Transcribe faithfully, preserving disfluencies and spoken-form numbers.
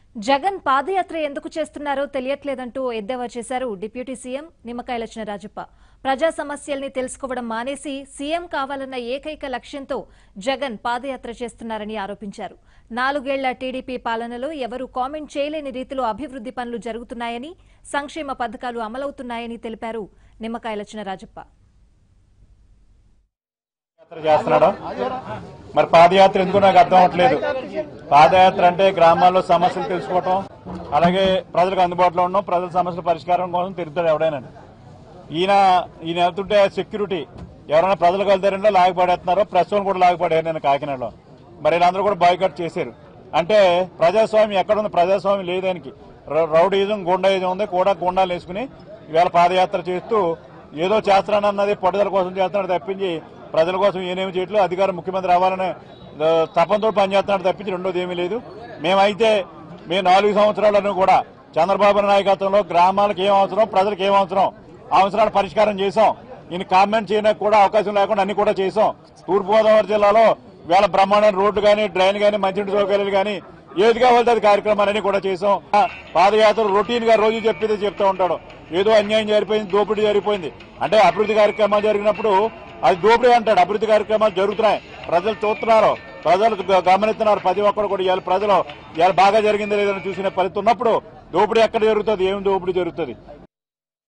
జగన్ పాదయాత్ర ఎందుకు చేస్తున్నారో తెలియట్లేదంటూ ఎద్దేవా చేశారు డిప్యూటీ సీఎం నిమ్మకాయల రాజప్ప. ప్రజా సమస్యల్ని తెలుసుకోవడం మానేసి సీఎం కావాలన్న ఏకైక లక్ష్యంతో జగన్ పాదయాత్ర చేస్తున్నారని ఆరోపించారు. నాలుగేళ్ల టీడీపీ పాలనలో ఎవరూ కామెంట్ చేయలేని రీతిలో అభివృద్ధి పనులు జరుగుతున్నాయని, సంక్షేమ పథకాలు అమలవుతున్నాయని తెలిపారు నిమ్మకాయల రాజప్ప. మరి పాదయాత్ర ఎందుకు నాకు అర్థం అవట్లేదు. పాదయాత్ర అంటే గ్రామాల్లో సమస్యలు తెలుసుకోవటం, అలాగే ప్రజలకు అందుబాటులో ఉండడం, ప్రజల సమస్యల పరిష్కారం కోసం తిరుగుతాడు ఎవడైనా. ఈయన ఈయన వెళ్తుంటే సెక్యూరిటీ ఎవరైనా ప్రజలకు వెళ్తారంటే లాగపడేస్తున్నారు, ప్రెస్ కూడా లాగపడారు నేను కాకినాడలో. మరి వీళ్ళందరూ కూడా బాయ్కాట్ చేశారు. అంటే ప్రజాస్వామ్యం ఎక్కడుంది? ప్రజాస్వామ్యం లేదానికి రౌడీజం, గుండాయిజం ఉంది. కూడా గుండాలు వేసుకుని ఇవాళ పాదయాత్ర చేస్తూ ఏదో చేస్తానన్నది పట్టుదల కోసం చేస్తున్నాడు తప్పించి ప్రజల కోసం ఏనేమి చేయట్లేదు. అధికారం ముఖ్యమంత్రి అవ్వాలనే తపంతో పనిచేస్తున్నాడు తప్పించి రెండోది ఏమీ లేదు. మేమైతే మేము నాలుగు సంవత్సరాలను కూడా చంద్రబాబు నాయకత్వంలో గ్రామాలకు ఏం అవసరం, ప్రజలకు ఏం అవసరం, అవసరాలు పరిష్కారం చేశాం. ఈయన కామెంట్ చేయడానికి కూడా అవకాశం లేకుండా అన్ని కూడా చేశాం. తూర్పుగోదావరి జిల్లాలో వేళ బ్రహ్మాండ రోడ్డు కానీ, డ్రైన్ కానీ, మంచినీటి సౌకర్యాలు కానీ ఏది కావాలంటే అది కార్యక్రమాలన్నీ కూడా చేశాం. పాదయాత్ర రొటీన్ గా రోజు చెప్పేది చెప్తూ ఉంటాడు. ఏదో అన్యాయం జరిగిపోయింది, దోపిడీ జరిగిపోయింది అంటే అభివృద్ధి కార్యక్రమాలు జరిగినప్పుడు అది దోపిడీ అంటాడు. అభివృద్ధి కార్యక్రమాలు జరుగుతున్నాయి, ప్రజలు చూస్తున్నారు, ప్రజలు గమనిస్తున్నారు. ప్రతి ఒక్కరు కూడా ఇవాళ ప్రజలు ఇవాళ బాగా జరిగింది లేదని చూసిన ఫలితం ఉన్నప్పుడు దోపిడీ ఎక్కడ జరుగుతుంది? ఏం దోపిడీ జరుగుతుంది?